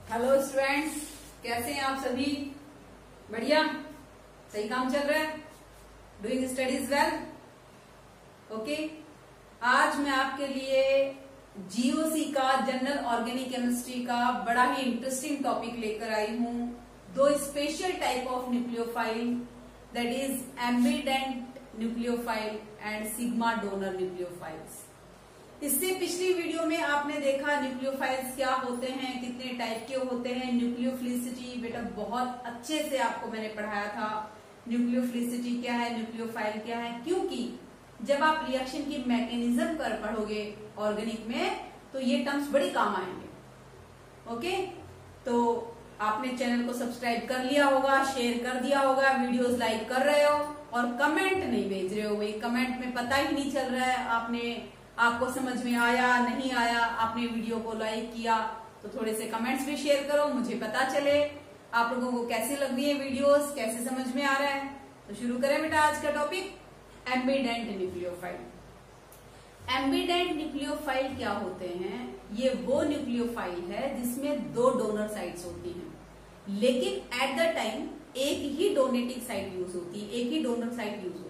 Hello students, कैसे हैं आप सभी? बढ़िया, सही काम चल रहा है, डूइंग स्टडीज वेल। ओके, आज मैं आपके लिए जीओसी का जनरल ऑर्गेनिक केमिस्ट्री का बड़ा ही इंटरेस्टिंग टॉपिक लेकर आई हूं। दो special type of nucleophile, that is ambident nucleophile and sigma donor nucleophiles. इससे पिछली वीडियो में आपने देखा न्यूक्लियोफाइल्स क्या होते हैं, कितने टाइप के होते हैं, न्यूक्लियोफिलिसिटी बेटा बहुत अच्छे से आपको मैंने पढ़ाया था। न्यूक्लियोफिलिसिटी क्या है, न्यूक्लियोफाइल क्या है, क्योंकि जब आप रिएक्शन की मैकेनिज्म पर पढ़ोगे ऑर्गेनिक में तो ये टर्म्स बड़ी काम आएंगे। ओके, तो आपने चैनल को सब्सक्राइब कर लिया होगा, शेयर कर दिया होगा, वीडियोस लाइक कर रहे हो और कमेंट नहीं भेज रहे हो। भाई कमेंट में पता ही नहीं चल रहा है आपको समझ में आया नहीं आया। आपने वीडियो को लाइक किया तो थोड़े से कमेंट्स भी शेयर करो, मुझे पता चले आप लोगों को कैसी लग रही है वीडियोस, कैसे समझ में आ रहा है। तो शुरू करें बेटा आज का topic, ambident nucleophile. Ambident nucleophile क्या होते हैं? ये वो न्यूक्लियोफाइल है जिसमें दो डोनर साइट्स होती हैं, लेकिन एट द टाइम एक ही डोनेटिंग साइट यूज होती है, एक ही डोनर साइट यूज होती है।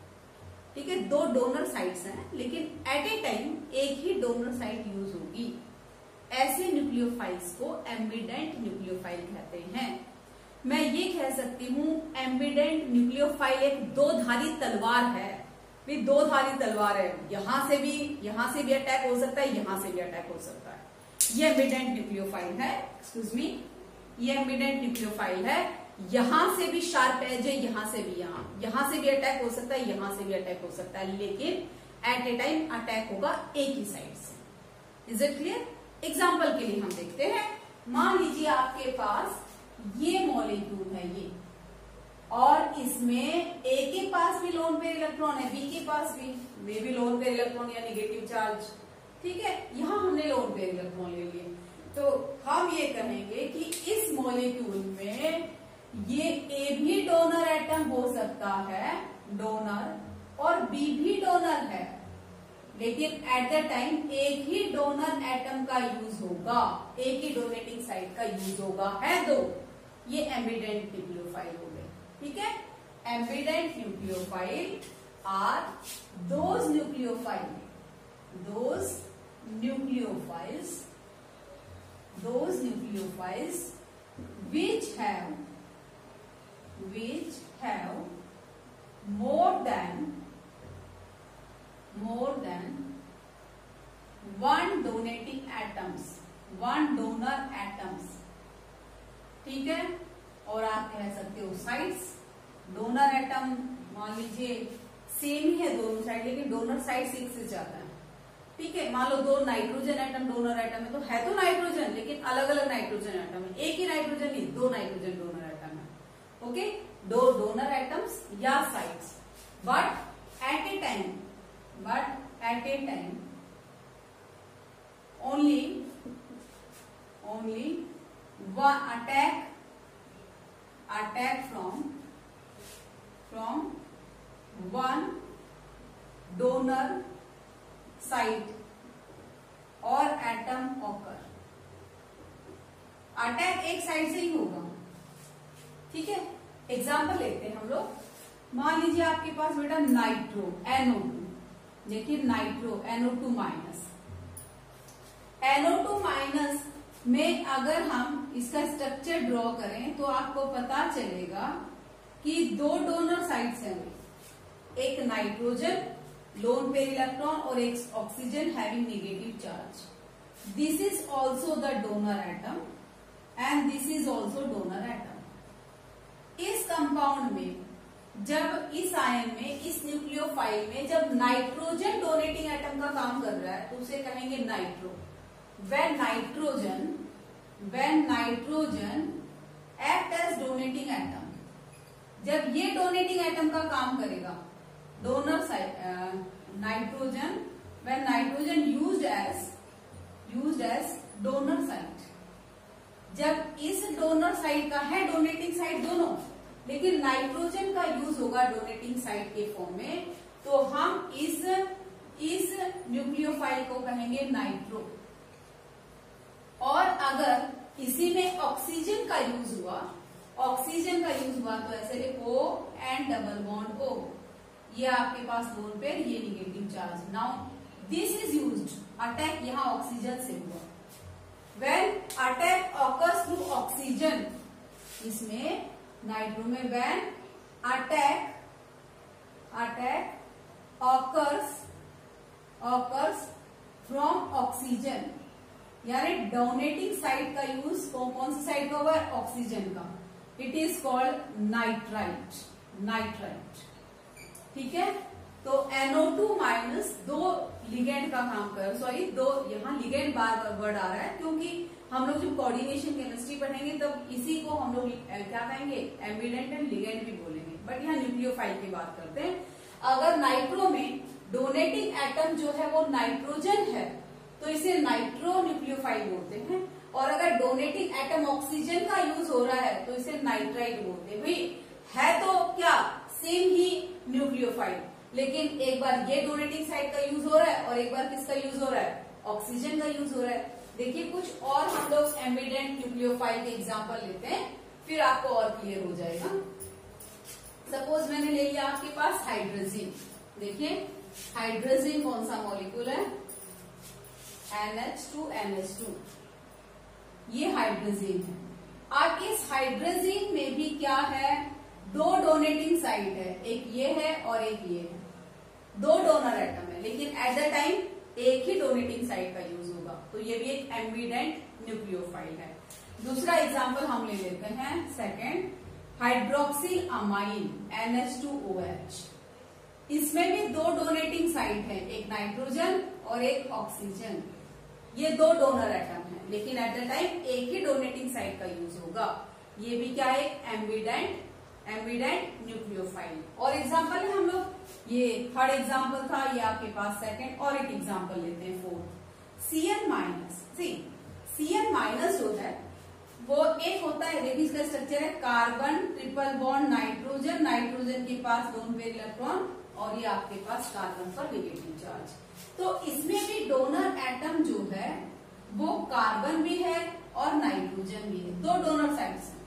ठीक है, दो डोनर साइट्स हैं लेकिन एट ए टाइम एक ही डोनर साइट यूज होगी। ऐसे न्यूक्लियोफाइल्स को एम्बिडेंट न्यूक्लियोफाइल कहते हैं। मैं ये कह सकती हूँ एम्बिडेंट न्यूक्लियोफाइल एक दो धारी तलवार है। भी दो धारी तलवार है, यहां से भी अटैक हो सकता है, यहां से भी अटैक हो सकता है। ये एम्बिडेंट न्यूक्लियोफाइल है, एक्सक्यूज मी, ये एम्बिडेंट न्यूक्लियोफाइल है। यहां से भी शार्प एज है, यहां से भी यहां से भी अटैक हो सकता है, यहां से भी अटैक हो सकता है, लेकिन एट ए टाइम अटैक होगा एक ही साइड से। Is it clear? एग्जाम्पल के लिए हम देखते हैं, मान लीजिए आपके पास ये मॉलिक्यूल है ये, और इसमें ए के पास भी लोन पेयर इलेक्ट्रॉन है, बी के पास भी लोन पेयर इलेक्ट्रॉन या निगेटिव चार्ज। ठीक है, यहां हमने लोन पेयर इलेक्ट्रॉन ले लिए, तो हम ये कहेंगे कि इस मॉलिक्यूल में ये ए भी डोनर एटम हो सकता है, डोनर, और बी भी डोनर है, लेकिन एट द टाइम एक ही डोनर एटम का यूज होगा, एक ही डोनेटिंग साइट का यूज होगा, है दो। ये एम्बिडेंट न्यूक्लियोफाइल हो गए। ठीक है, ambident nucleophile are those nucleophiles which have more than one donor atoms। ठीक है, और आप कह सकते हो साइड्स। डोनर एटम मान लीजिए सेम ही है दोनों साइड, लेकिन डोनर साइड 6 से ज्यादा है। ठीक है, मान लो दो नाइट्रोजन एटम डोनर एटम है, तो है तो नाइट्रोजन, लेकिन अलग अलग नाइट्रोजन एटम है, एक ही नाइट्रोजन नहीं, दो नाइट्रोजन डोनर एटम है। ओके, दो डोनर एटम्स या sites, but at a time only one attack from one donor site और एटम occur। अटैक एक साइड से ही होगा। ठीक है, एग्जाम्पल लेते हैं हम लोग। मान लीजिए आपके पास बेटा नाइट्रो NO2, देखिए nitro NO2 minus, NO2 minus में अगर हम इसका स्ट्रक्चर ड्रॉ करें तो आपको पता चलेगा कि दो डोनर साइड्स हैं, एक नाइट्रोजन लोन पेयर इलेक्ट्रॉन और एक oxygen having negative charge. This is also the donor atom and this is also donor atom. इस कंपाउंड में जब इस आयन में, इस न्यूक्लियोफाइल में जब नाइट्रोजन डोनेटिंग एटम का काम कर रहा है तो उसे कहेंगे nitro. when nitrogen act as donating atom, जब ये डोनेटिंग एटम का काम करेगा, donor side nitrogen, when nitrogen used as donor site, जब इस डोनर साइड का है डोनेटिंग साइड दोनों, लेकिन नाइट्रोजन का यूज होगा डोनेटिंग साइड के फॉर्म में, तो हम इस न्यूक्लियोफाइल को कहेंगे नाइट्रो। और अगर इसी में ऑक्सीजन का यूज हुआ, तो ऐसे लिखो एंड डबल बॉन्ड O, ये आपके पास लोन पेयर, ये negative charge. Now this is used, attack यहाँ ऑक्सीजन से हुआ। When attack occurs through oxygen, इसमें नाइट्रो में when attack occurs from oxygen, यानी डोनेटिंग साइड का यूज कौन सी साइड का हुआ है? ऑक्सीजन का। It is called nitrite. ठीक है, तो NO2 माइनस दो लिगेंड का काम कर, सॉरी दो, यहाँ लिगेंड बार वर्ड आ रहा है क्योंकि हम लोग जब कोऑर्डिनेशन केमिस्ट्री पढ़ेंगे तब इसी को हम लोग क्या कहेंगे? एम्बिडेंट एंड लिगेंड भी बोलेंगे, बट यहाँ न्यूक्लियोफाइल की बात करते हैं। अगर नाइट्रो में डोनेटिंग एटम जो है वो नाइट्रोजन है तो इसे नाइट्रो न्यूक्लियोफाइल बोलते हैं, और अगर डोनेटिंग एटम ऑक्सीजन का यूज हो रहा है तो इसे नाइट्राइट बोलते हैं। भाई है तो क्या सेम ही न्यूक्लियोफाइल, लेकिन एक बार ये डोनेटिंग साइड का यूज हो रहा है और एक बार किसका यूज हो रहा है? ऑक्सीजन का यूज हो रहा है। देखिए कुछ और हम लोग एम्बिडेंट न्यूक्लियोफाइल के एग्जांपल लेते हैं, फिर आपको और क्लियर हो जाएगा। सपोज मैंने ले लिया आपके पास हाइड्रोजन। देखिए हाइड्रोजन कौन सा मॉलिक्यूल है? NH2NH2, ये हाइड्रोजन है। अब इस हाइड्रोजन में भी क्या है? दो डोनेटिंग साइड है, एक ये है और एक ये है, दो डोनर एटम है, लेकिन एट द टाइम एक ही डोनेटिंग साइड का यूज होगा, तो ये भी एक एम्बिडेंट न्यूक्लियोफाइल है। दूसरा एग्जांपल हम ले लेते हैं, सेकंड, हाइड्रोक्सिल अमाइन NH2OH। इसमें भी दो डोनेटिंग साइड है, एक नाइट्रोजन और एक ऑक्सीजन, ये दो डोनर एटम है, लेकिन एट द टाइम एक ही डोनेटिंग साइड का यूज होगा। ये भी क्या है? Ambident nucleophile. और एग्जांपल है हम लोग, ये थर्ड एग्जांपल था, ये आपके पास सेकंड, और एक एग्जांपल लेते हैं fourth, Cn minus. Cn minus जो है वो एक होता है, देखिए इसका स्ट्रक्चर है carbon triple bond nitrogen, nitrogen के पास दोनों पेयर इलेक्ट्रॉन, और ये आपके पास कार्बन पर नेगेटिव चार्ज। तो इसमें भी डोनर एटम जो है वो कार्बन भी है और नाइट्रोजन भी है, दो डोनर साइड्स हैं।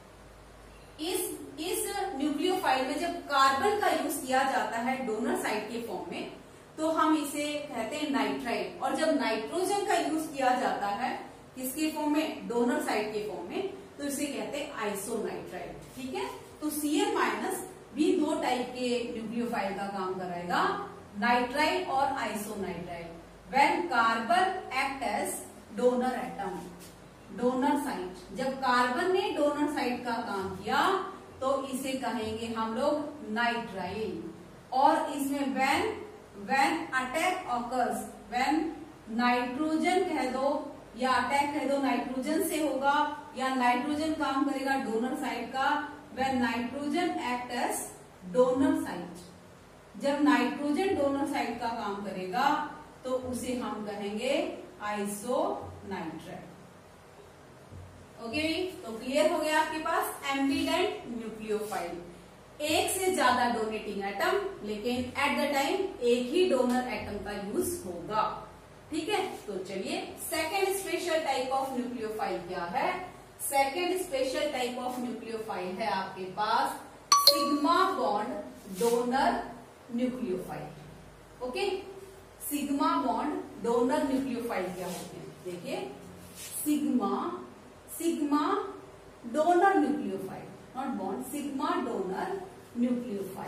इस न्यूक्लियोफाइल में जब कार्बन का यूज किया जाता है डोनर साइड के फॉर्म में तो हम इसे कहते हैं नाइट्राइट, और जब नाइट्रोजन का यूज किया जाता है किसके फॉर्म में? डोनर साइड के फॉर्म में, तो इसे कहते हैं आइसोनाइट्राइट। ठीक है, तो Cn माइनस भी दो टाइप के न्यूक्लियोफाइल का काम कराएगा, नाइट्राइट और isonitrite. When carbon act as donor atom, donor side, जब कार्बन ने डोनर साइड का काम किया तो इसे कहेंगे हम लोग नाइट्राइल। और इसमें when attack occurs, when nitrogen कह दो या अटैक कह दो नाइट्रोजन से होगा, या नाइट्रोजन काम करेगा डोनर साइड का, when nitrogen act as donor side, जब नाइट्रोजन डोनर साइड का काम करेगा तो उसे हम कहेंगे आइसोनाइट्राइट। ओके, तो क्लियर हो गया आपके पास एम्बिडेंट न्यूक्लियोफाइल, एक से ज्यादा डोनेटिंग एटम, लेकिन एट द टाइम एक ही डोनर एटम का यूज होगा। ठीक है, तो चलिए second special type of nucleophile क्या है? Second special type of nucleophile है आपके पास sigma bond donor nucleophile. Okay, sigma bond donor nucleophile क्या होते हैं? देखिए sigma donor nucleophile, not bond, sigma donor nucleophile.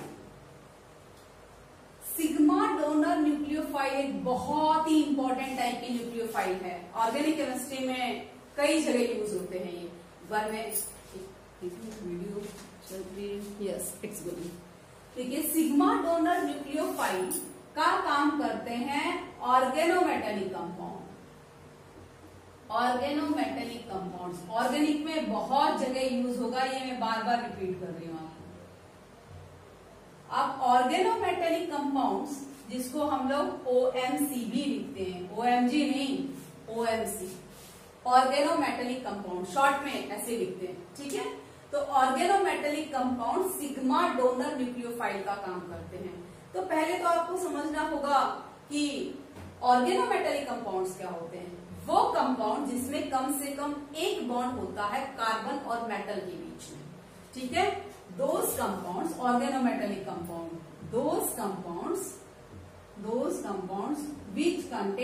Sigma donor nucleophile एक बहुत ही इंपॉर्टेंट टाइप की न्यूक्लियोफाइल है, ऑर्गेनिक केमिस्ट्री में कई जगह यूज होते हैं ये। बार में वीडियो चल रही है, यस इट्स गोइंग। देखिए सिग्मा डोनर न्यूक्लियोफाइल का काम करते हैं organometallic compound, organometallic compounds. Organic में बहुत जगह यूज होगा, ये मैं बार बार रिपीट कर रही हूँ आपको। अब ऑर्गेनोमेटेलिक कंपाउंड्स जिसको हम लोग OMC भी लिखते हैं, OMG नहीं, OMC, ऑर्गेनोमेटेलिक कंपाउंड, शॉर्ट में ऐसे लिखते हैं। ठीक है, तो organometallic compound sigma donor nucleophile का काम करते हैं। तो पहले तो आपको समझना होगा कि ऑर्गेनोमेटेलिक कंपाउंड्स क्या होते हैं। वो कंपाउंड कंपाउंड जिसमें कम से कम एक बॉन्ड होता है कार्बन और मेटल के बीच में, ठीक है। Those compounds, organometallic compound, those compounds which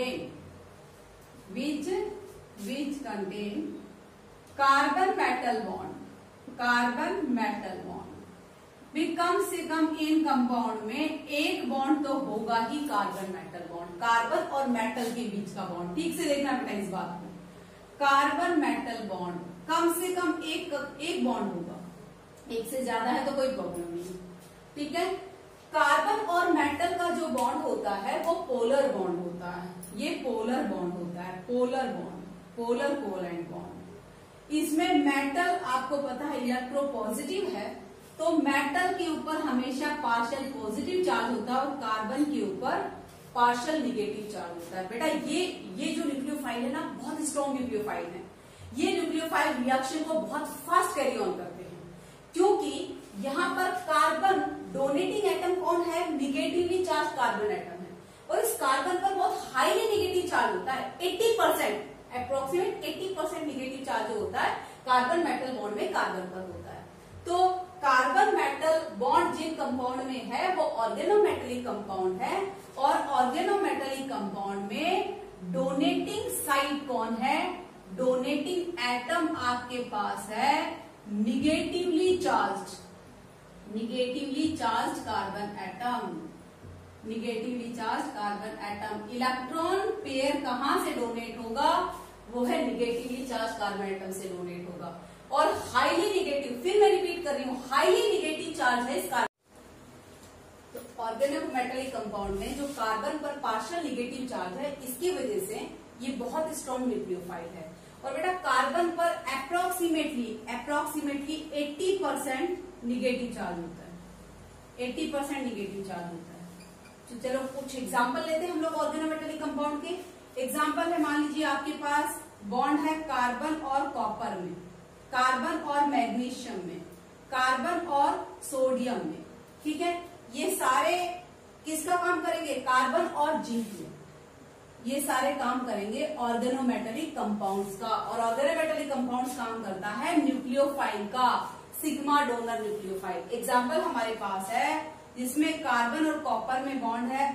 contain carbon metal bond भी कम से कम इन कंपाउंड में एक बॉन्ड तो होगा ही कार्बन मेटल बॉन्ड, कार्बन और मेटल के बीच का बॉन्ड। ठीक से देखना बेटा इस बात को, कार्बन मेटल बॉन्ड कम से कम एक बॉन्ड होगा, एक से ज्यादा है तो कोई प्रॉब्लम नहीं, ठीक है। कार्बन और मेटल का जो बॉन्ड होता है वो पोलर बॉन्ड होता है, ये पोलर बॉन्ड होता है, polar bond, polar covalent bond. इसमें मेटल आपको पता है इलेक्ट्रोपॉजिटिव है, तो मेटल के ऊपर हमेशा पार्शियल पॉजिटिव चार्ज होता है और कार्बन के ऊपर पार्शियल निगेटिव चार्ज होता है। बेटा ये जो न्यूक्लियोफाइल है ना, बहुत स्ट्रॉन्ग न्यूक्लियोफाइल है। ये न्यूक्लियोफाइल रिएक्शन को बहुत फास्ट कैरी ऑन करते हैं, क्योंकि यहाँ पर कार्बन डोनेटिंग एटम कौन है, निगेटिवली चार्ज कार्बन एटम है, और इस कार्बन पर बहुत हाईली निगेटिव चार्ज होता है, 80%, अप्रोक्सीमेट 80% निगेटिव चार्ज जो होता है कार्बन मेटल बॉन्ड में कार्बन पर होता है। तो कार्बन मेटल बॉन्ड जिन कंपाउंड में है वो ऑर्गेनोमेटेलिक कंपाउंड है, और ऑर्गेनोमेटेलिक कंपाउंड में डोनेटिंग साइड कौन है, डोनेटिंग एटम आपके पास है negatively charge carbon atom, negatively charge carbon atom. Electron pair कहां से डोनेट होगा, वो है निगेटिवली चार्ज कार्बन एटम से डोनेट होगा। और हाईली निगेटिव, फिर मैं रिपीट कर रही हूं, हाईली निगेटिव चार्ज है इस कार्बन। तो ऑर्गेनोमेटेलिक कंपाउंड में जो कार्बन पर पार्शियल निगेटिव चार्ज है, इसकी वजह से ये बहुत स्ट्रॉन्ग न्यूक्लियोफाइल है। और बेटा कार्बन पर अप्रोक्सीमेटली 80% निगेटिव चार्ज होता है, 80% निगेटिव चार्ज होता है। तो चलो कुछ एग्जांपल लेते हैं हम लोग ऑर्गेनोमेटेलिक कंपाउंड के। एग्जांपल है, मान लीजिए आपके पास बॉन्ड है कार्बन और कॉपर में, कार्बन और मैग्नीशियम में, कार्बन और सोडियम में, ठीक है। ये सारे किसका काम करेंगे, कार्बन और जिंक में, ये सारे काम करेंगे ऑर्गेनोमेटेलिक कंपाउंड्स का। और ऑर्गेनोमेटेलिक कंपाउंड्स काम करता है न्यूक्लियोफाइल का, सिग्मा डोनर न्यूक्लियोफाइल। एग्जांपल हमारे पास है जिसमें कार्बन और कॉपर में बॉन्ड है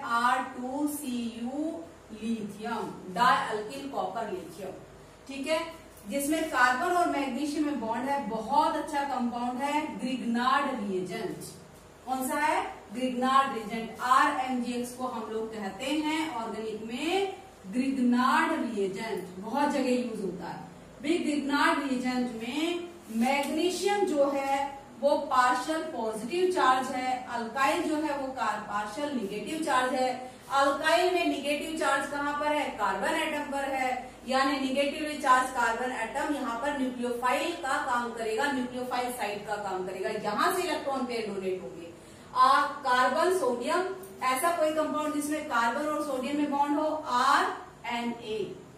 R2Cu lithium, dialkyl copper lithium, ठीक है। जिसमें कार्बन और मैग्नीशियम में बॉन्ड है, बहुत अच्छा कंपाउंड है ग्रिग्नार्ड रिएजेंट। कौन सा है, ग्रिग्नार्ड रिएजेंट, RMgX को हम लोग कहते हैं ऑर्गेनिक में ग्रिग्नार्ड रिएजेंट, बहुत जगह यूज होता है। ग्रिग्नार्ड रिएजेंट में मैग्नीशियम जो है वो पार्शियल पॉजिटिव चार्ज है, अल्काइल जो है वो पार्शियल निगेटिव चार्ज है। अल्काइल में निगेटिव चार्ज कहाँ पर है, कार्बन एटम पर है, यानी निगेटिवली चार्ज कार्बन एटम यहाँ पर न्यूक्लियोफाइल का काम करेगा, न्यूक्लियोफाइल साइड का काम करेगा, यहां से इलेक्ट्रॉन पेयर डोनेट होंगे। कार्बन सोडियम, ऐसा कोई कंपाउंड जिसमें कार्बन और सोडियम में बॉन्ड हो, RNA,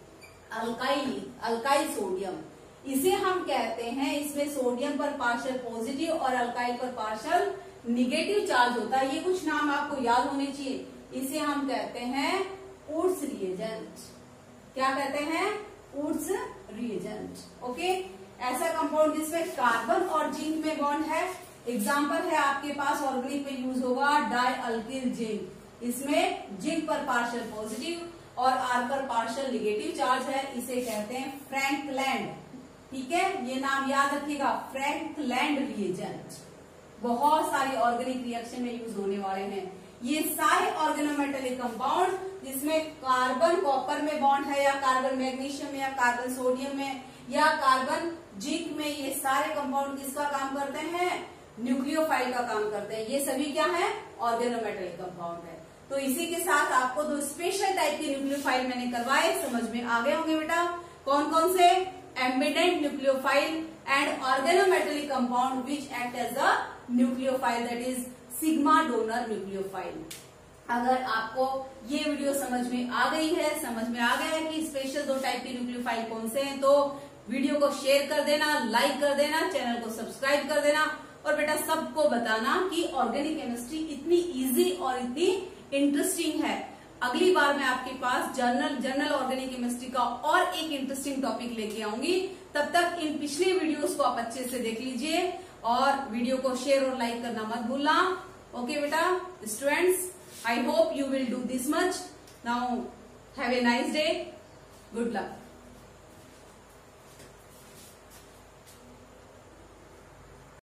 अल्काइल सोडियम, इसे हम कहते हैं, इसमें सोडियम पर पार्शियल पॉजिटिव और अल्काइल पर पार्शियल निगेटिव चार्ज होता है। ये कुछ नाम आपको याद होने चाहिए। इसे हम कहते हैं वुड्स रिएजेंट। क्या कहते हैं, वुड्स रिएजेंट। ओके, ऐसा कंपाउंड जिसमें कार्बन और जिंक में बॉन्ड है, एग्जाम्पल है आपके पास ऑर्गेनिक में यूज होगा डाई अल्किल जिंक। इसमें जिंक पर पार्शियल पॉजिटिव और आर पर पार्शियल निगेटिव चार्ज है, इसे कहते हैं फ्रैंकलैंड, ठीक है। ये नाम याद रखिएगा, फ्रैंकलैंड रिएजेंट। बहुत सारी ऑर्गेनिक रिएक्शन में यूज होने वाले हैं ये सारे ऑर्गेनोमेटेलिक कंपाउंड, जिसमें कार्बन कॉपर में बॉन्ड है, या कार्बन मैग्नीशियम में, या कार्बन सोडियम में, या कार्बन जिंक में। ये सारे कंपाउंड किसका काम करते हैं, न्यूक्लियोफाइल का काम करते हैं। ये सभी क्या है, ऑर्गेनोमेटेलिक कंपाउंड है। तो इसी के साथ आपको दो स्पेशल टाइप के न्यूक्लियोफाइल मैंने करवाए, समझ में आ गए होंगे बेटा। कौन कौन से, ambident nucleophile and organometallic compound which act as a nucleophile, that is sigma donor nucleophile. अगर आपको ये वीडियो समझ में आ गई है, समझ में आ गया है कि स्पेशल दो टाइप के न्यूक्लियोफाइल कौन से हैं, तो वीडियो को शेयर कर देना, लाइक कर देना, चैनल को सब्सक्राइब कर देना, और बेटा सबको बताना कि ऑर्गेनिक केमिस्ट्री इतनी इजी और इतनी इंटरेस्टिंग है। अगली बार मैं आपके पास जनरल ऑर्गेनिक केमिस्ट्री का और एक इंटरेस्टिंग टॉपिक लेके आऊंगी। तब तक इन पिछले वीडियोस को आप अच्छे से देख लीजिए और वीडियो को शेयर और लाइक करना मत भूलना। ओके बेटा students, I hope you will do this much. Now have a nice day. Good luck.